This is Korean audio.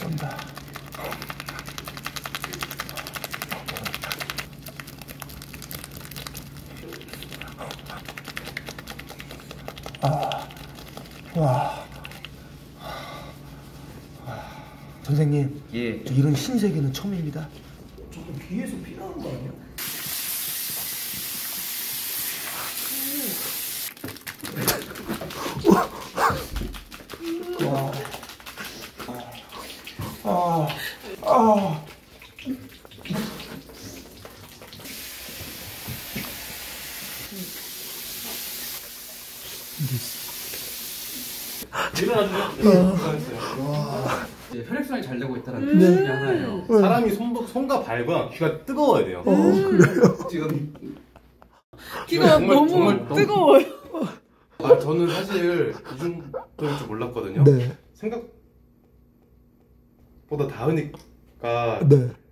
감사합니다. 와. 선생님, 예. 이런 신세계는 처음입니다. 조금 귀에서 피 나는 거 아니야? 이제 혈액순환이 잘 되고 있다는 게 중에 하나예요. 사람이 손과 발과 귀가 뜨거워야 돼요. 그래요? 지금 귀가 너무 뜨거워요. 저는 사실 이중도일 줄 몰랐거든요. 네. 생각보다 닿으니까 네.